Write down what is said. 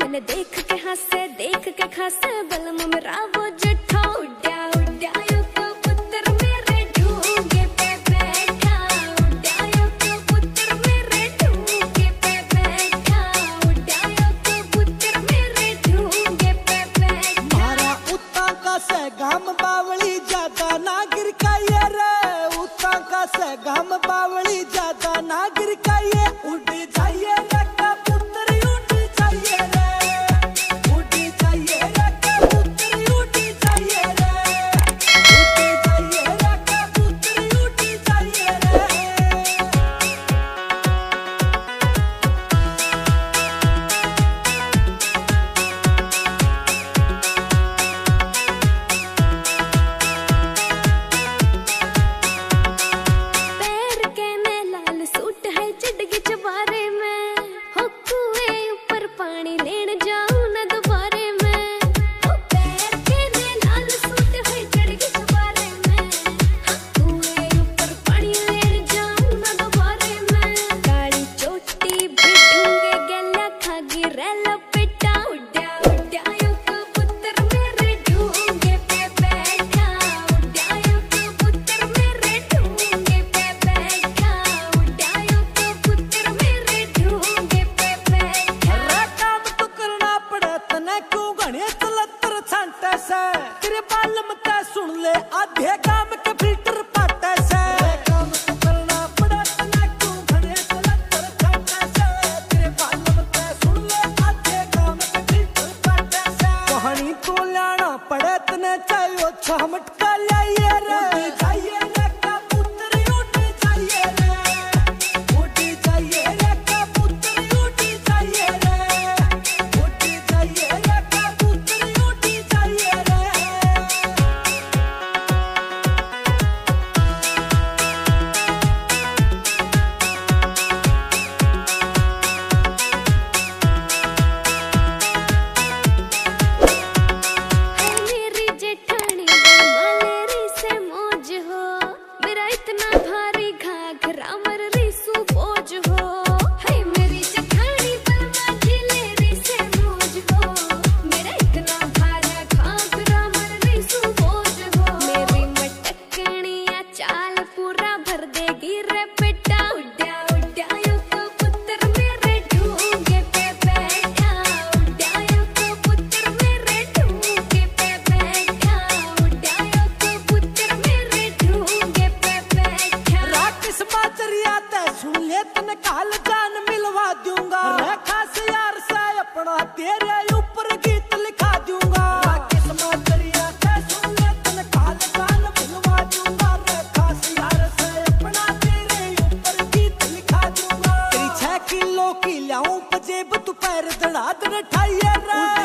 मैंने देख के खासे बलम मेरा वो जट्ठा उड्या उड्या यो कबूतर मेरे ढूंगे पे बैठा उड्या यो कबूतर मेरे ढूंगे पे बैठा उड्या यो कबूतर मेरे ढूंगे पे बैठा। मारा उता का से गाम बावली ज्यादा ना गिर काये रे उता का से गाम बावली ज्यादा ना गिर काये उड़ जाइए रे कबूतर उड़ जाइए रे उड़ जाइए रे कबूतर उड़ जाइए रे उड़ जाइए रे कबूतर उड़ जाइए रे। पैर के में लाल सूट है चिड़गी चबारे में हो कुएं ऊपर पानी लेन जाऊं न दोबारे में हो पैर के में लाल सूट है चिड़गी चबारे में हो कुएं ऊपर पानी लेन जाऊं न दोबारे में काली चोटी भी ढूंगे गला खागी रेला पेटा उड्या उड्या यो कबूतर मेरे ढूंगे पे बैठा उड्या यो कबूतर मेरे ढूंगे पे बैठा उड्या यो कबूतर मेरे ढूंगे पे बैठा। रे काम तो करना पड़े तने क्यों घने चलतर छांटे से तेरे बालम ते सुन ले आधे काम के फिल्टर पाटे से रे काम तो करना पड़े तने क्यों घने चलतर छांटे से तेरे बालम ते सुन ले आधे काम के फिल्टर पाटे से कहानी तो लाना पड़े तने चाहिए छमटका लाइए रे उड़ जाइए रे कबूतर उड़ जाइए रे उड़ जाइए रे कबूतर उड़ जाइए रे उड़ जाइए रे कबूतर उड़ जाइए रे। है मेरी जेठानी मालेरी से मौज हो मेरा इतना भारी घाघरा मर रिसू बोझ हो है मेरी जेठानी बलमा जिलेरी से मौज हो मेरा इतना भारा घाघरा मर रिसू बोझ हो मेरी मटकनिया चाल पूरा भर देगी रे पेटा उड्या उड्या यो कबूतर मेरे ढूंगे पे बैठा उड्या यो कबूतर मेरे ढूंगे पे बैठा उड्या यो कबूतर मेरे ढूंगे पे बैठा। राकिस माचरिया ते सुन ले तने काल जान मिलवा दूंगा रे खास यार से अपना तेरे ऊपर गीत लिखा दूंगा राकिस माचरिया ते सुन ले तने काल जान मिलवा दूंगा रे खास यार से अपना तेरे ऊपर गीत लिखा दूंगा तेरी 6 किलो की लाऊं पजेब तू पैर दड़ा दड़ ठाइए रे